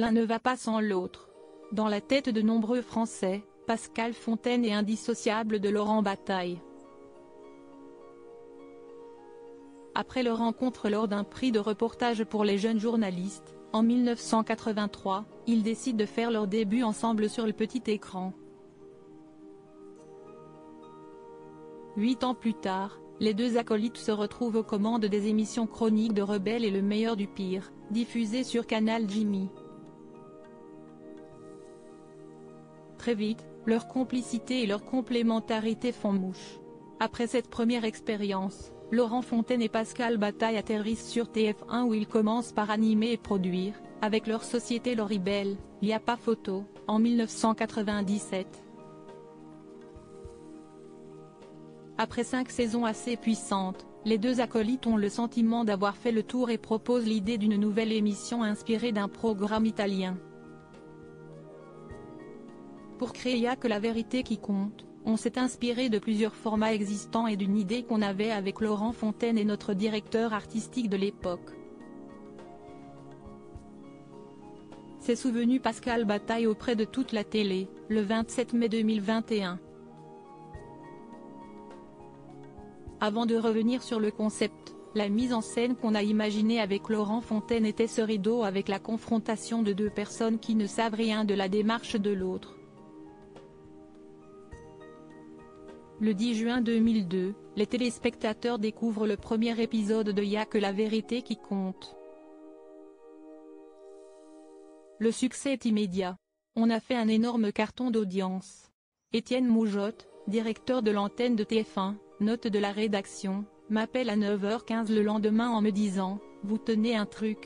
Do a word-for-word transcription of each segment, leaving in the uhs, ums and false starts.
L'un ne va pas sans l'autre. Dans la tête de nombreux Français, Pascal Fontaine est indissociable de Laurent Bataille. Après leur rencontre lors d'un prix de reportage pour les jeunes journalistes, en mille neuf cent quatre-vingt-trois, ils décident de faire leur début ensemble sur le petit écran. Huit ans plus tard, les deux acolytes se retrouvent aux commandes des émissions Chroniques de Rebelle et Le Meilleur du Pire, diffusées sur Canal Jimmy. Très vite, leur complicité et leur complémentarité font mouche. Après cette première expérience, Laurent Fontaine et Pascal Bataille atterrissent sur T F un où ils commencent par animer et produire, avec leur société Loribel, Il y a pas photo, en mille neuf cent quatre-vingt-dix-sept. Après cinq saisons assez puissantes, les deux acolytes ont le sentiment d'avoir fait le tour et proposent l'idée d'une nouvelle émission inspirée d'un programme italien. Pour créer Y a que la vérité qui compte, on s'est inspiré de plusieurs formats existants et d'une idée qu'on avait avec Laurent Fontaine et notre directeur artistique de l'époque. S'est souvenu Pascal Bataille auprès de toute la télé, le vingt-sept mai deux mille vingt et un. Avant de revenir sur le concept, la mise en scène qu'on a imaginée avec Laurent Fontaine était ce rideau avec la confrontation de deux personnes qui ne savent rien de la démarche de l'autre. Le dix juin deux mille deux, les téléspectateurs découvrent le premier épisode de Y a que la vérité qui compte. Le succès est immédiat. On a fait un énorme carton d'audience. Étienne Moujotte, directeur de l'antenne de T F un, note de la rédaction, m'appelle à neuf heures quinze le lendemain en me disant « Vous tenez un truc.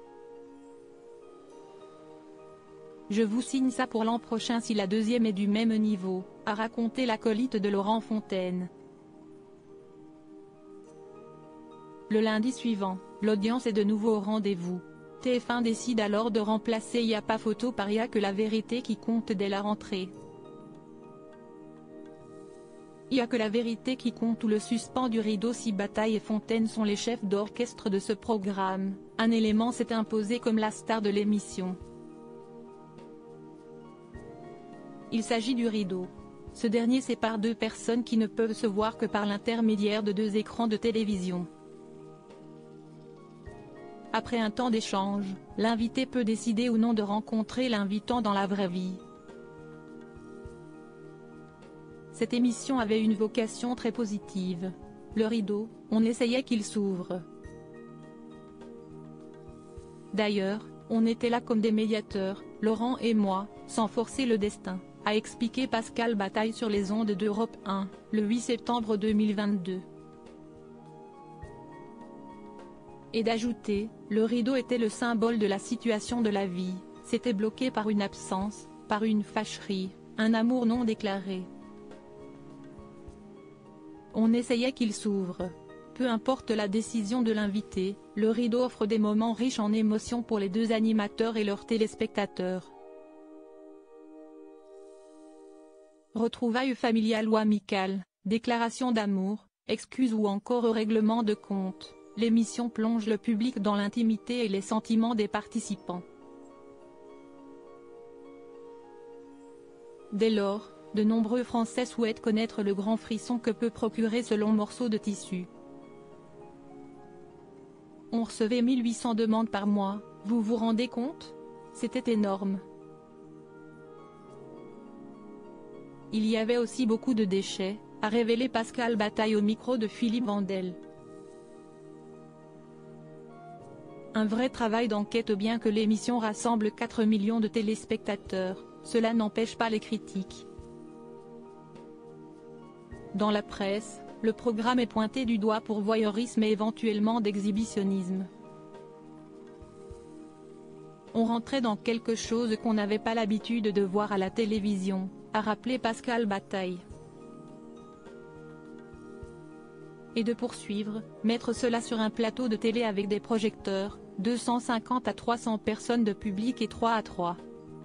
Je vous signe ça pour l'an prochain si la deuxième est du même niveau », a raconté l'acolyte de Laurent Fontaine. Le lundi suivant, l'audience est de nouveau au rendez-vous. T F un décide alors de remplacer Y a pas photo par Y a que la vérité qui compte dès la rentrée. Y a que la vérité qui compte ou le suspens du rideau si Bataille et Fontaine sont les chefs d'orchestre de ce programme, un élément s'est imposé comme la star de l'émission. Il s'agit du rideau. Ce dernier sépare deux personnes qui ne peuvent se voir que par l'intermédiaire de deux écrans de télévision. Après un temps d'échange, l'invité peut décider ou non de rencontrer l'invitant dans la vraie vie. Cette émission avait une vocation très positive. Le rideau, on essayait qu'il s'ouvre. D'ailleurs, on était là comme des médiateurs, Laurent et moi, sans forcer le destin, a expliqué Pascal Bataille sur les ondes d'Europe un, le huit septembre deux mille vingt-deux. Et d'ajouter, le rideau était le symbole de la situation de la vie, c'était bloqué par une absence, par une fâcherie, un amour non déclaré. On essayait qu'il s'ouvre. Peu importe la décision de l'invité, le rideau offre des moments riches en émotions pour les deux animateurs et leurs téléspectateurs. Retrouvailles familiales ou amicales, déclarations d'amour, excuses ou encore règlement de compte, l'émission plonge le public dans l'intimité et les sentiments des participants. Dès lors, de nombreux Français souhaitent connaître le grand frisson que peut procurer ce long morceau de tissu. On recevait mille huit cents demandes par mois, vous vous rendez compte? C'était énorme. Il y avait aussi beaucoup de déchets, a révélé Pascal Bataille au micro de Philippe Vandel. Un vrai travail d'enquête bien que l'émission rassemble quatre millions de téléspectateurs, cela n'empêche pas les critiques. Dans la presse, le programme est pointé du doigt pour voyeurisme et éventuellement d'exhibitionnisme. On rentrait dans quelque chose qu'on n'avait pas l'habitude de voir à la télévision, a rappelé Pascal Bataille. Et de poursuivre, mettre cela sur un plateau de télé avec des projecteurs, deux cent cinquante à trois cents personnes de public et trois à trois.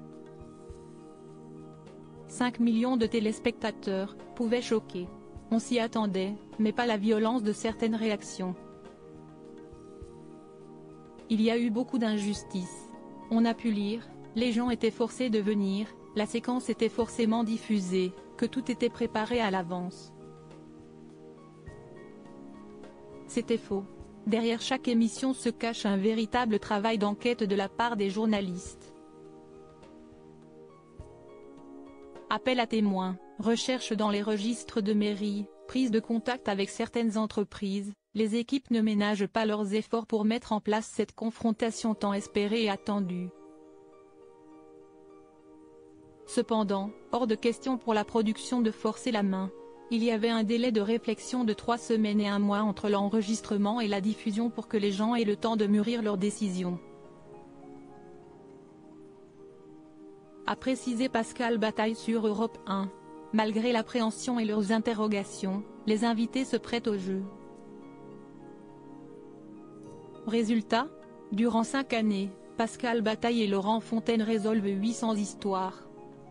cinq millions de téléspectateurs, pouvait choquer. On s'y attendait, mais pas la violence de certaines réactions. Il y a eu beaucoup d'injustices. On a pu lire, Les gens étaient forcés de venir, la séquence était forcément diffusée, que tout était préparé à l'avance. C'était faux. Derrière chaque émission se cache un véritable travail d'enquête de la part des journalistes. Appel à témoins, recherche dans les registres de mairie, prise de contact avec certaines entreprises, les équipes ne ménagent pas leurs efforts pour mettre en place cette confrontation tant espérée et attendue. Cependant, hors de question pour la production de forcer la main. Il y avait un délai de réflexion de trois semaines et un mois entre l'enregistrement et la diffusion pour que les gens aient le temps de mûrir leurs décisions. A précisé Pascal Bataille sur Europe un. Malgré l'appréhension et leurs interrogations, les invités se prêtent au jeu. Résultat ? Durant cinq années, Pascal Bataille et Laurent Fontaine résolvent huit cents histoires.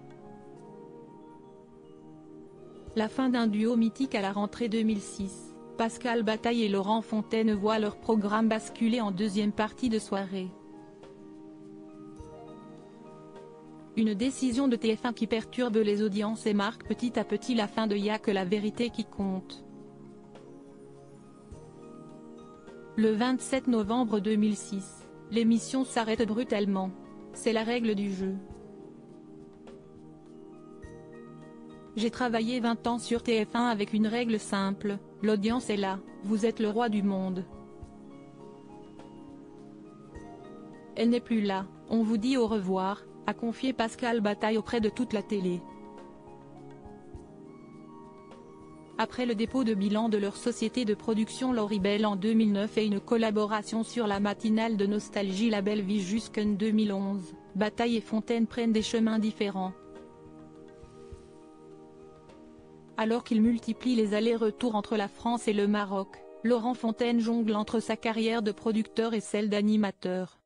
La fin d'un duo mythique à la rentrée deux mille six, Pascal Bataille et Laurent Fontaine voient leur programme basculer en deuxième partie de soirée. Une décision de T F un qui perturbe les audiences et marque petit à petit la fin de Y'a que la vérité qui compte. Le vingt-sept novembre deux mille six, l'émission s'arrête brutalement. C'est la règle du jeu. J'ai travaillé vingt ans sur T F un avec une règle simple, l'audience est là, vous êtes le roi du monde. Elle n'est plus là, on vous dit au revoir, a confié Pascal Bataille auprès de toute la télé. Après le dépôt de bilan de leur société de production Loribel en deux mille neuf et une collaboration sur la matinale de nostalgie La Belle Vie jusqu'en deux mille onze, Bataille et Fontaine prennent des chemins différents. Alors qu'il multiplie les allers-retours entre la France et le Maroc, Laurent Fontaine jongle entre sa carrière de producteur et celle d'animateur.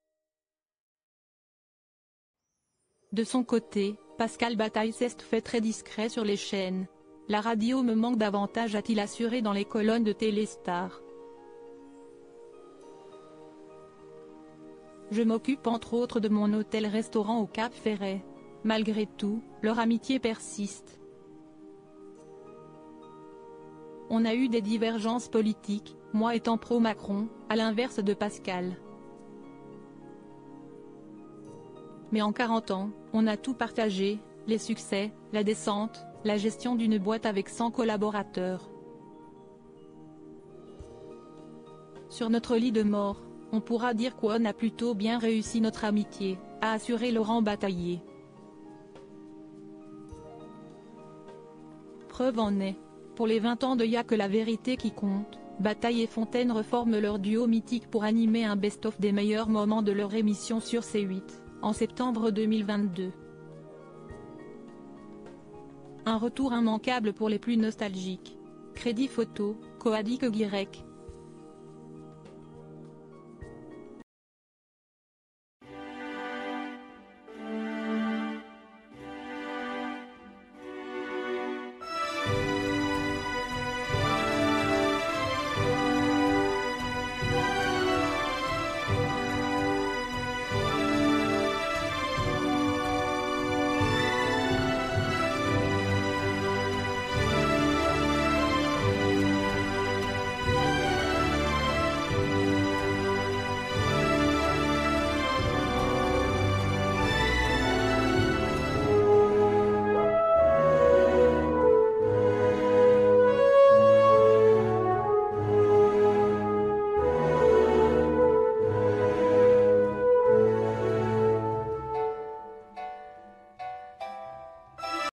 De son côté, Pascal Bataille s'est fait très discret sur les chaînes. La radio me manque davantage, a-t-il assuré dans les colonnes de Téléstar. Je m'occupe entre autres de mon hôtel-restaurant au Cap Ferret. Malgré tout, leur amitié persiste. On a eu des divergences politiques, moi étant pro-Macron, à l'inverse de Pascal. Mais en quarante ans, on a tout partagé, les succès, la descente, la gestion d'une boîte avec cent collaborateurs. Sur notre lit de mort, on pourra dire qu'on a plutôt bien réussi notre amitié, a assuré Laurent Bataille. Preuve en est. Pour les vingt ans de Y'a que la vérité qui compte, Bataille et Fontaine reforment leur duo mythique pour animer un best-of des meilleurs moments de leur émission sur C huit, en septembre deux mille vingt-deux. Un retour immanquable pour les plus nostalgiques. Crédit photo, Coadic Guirec.